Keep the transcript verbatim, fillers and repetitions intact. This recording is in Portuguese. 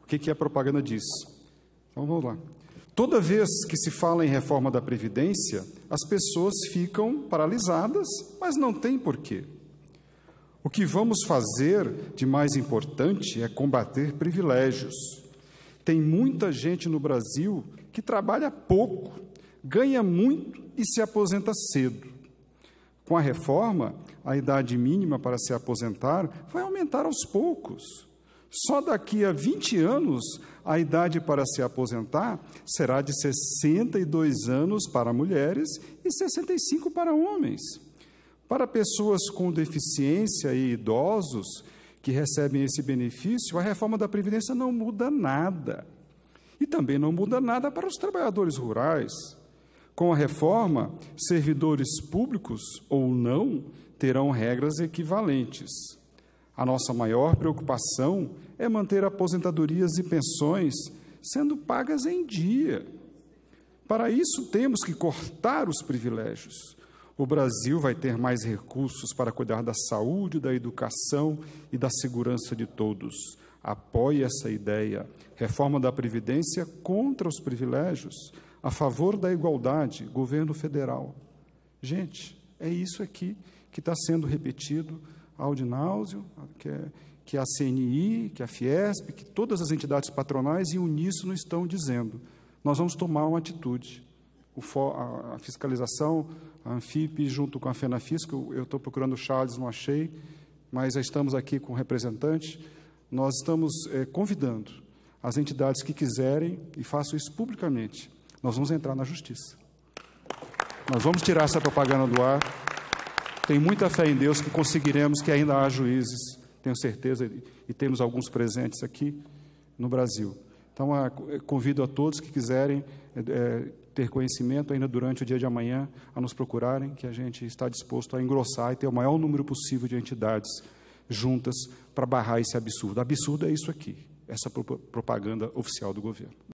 que, que a propaganda diz? Então, vamos lá. Toda vez que se fala em reforma da Previdência, as pessoas ficam paralisadas, mas não tem porquê. O que vamos fazer de mais importante é combater privilégios. Tem muita gente no Brasil que trabalha pouco, ganha muito e se aposenta cedo. Com a reforma, a idade mínima para se aposentar vai aumentar aos poucos. Só daqui a vinte anos, a idade para se aposentar será de sessenta e dois anos para mulheres e sessenta e cinco para homens. Para pessoas com deficiência e idosos que recebem esse benefício, a reforma da Previdência não muda nada. E também não muda nada para os trabalhadores rurais. Com a reforma, servidores públicos ou não terão regras equivalentes. A nossa maior preocupação é manter aposentadorias e pensões sendo pagas em dia. Para isso, temos que cortar os privilégios. O Brasil vai ter mais recursos para cuidar da saúde, da educação e da segurança de todos. Apoie essa ideia. Reforma da Previdência contra os privilégios, a favor da igualdade, governo federal. Gente, é isso aqui que está sendo repetido ao Dináusio, que é, que a C N I, que a Fiesp, que todas as entidades patronais e uníssono estão dizendo. Nós vamos tomar uma atitude. O, a, a fiscalização, a Anfip, junto com a FENAFISC, eu estou procurando o Charles, não achei, mas já estamos aqui com o representante. Nós estamos é, convidando as entidades que quiserem, e façam isso publicamente, nós vamos entrar na justiça. Nós vamos tirar essa propaganda do ar. Tenho muita fé em Deus que conseguiremos, que ainda há juízes, tenho certeza, e temos alguns presentes aqui no Brasil. Então, a, convido a todos que quiserem é, ter conhecimento ainda durante o dia de amanhã, a nos procurarem, que a gente está disposto a engrossar e ter o maior número possível de entidades juntas para barrar esse absurdo. Absurdo é isso aqui, essa propaganda oficial do governo.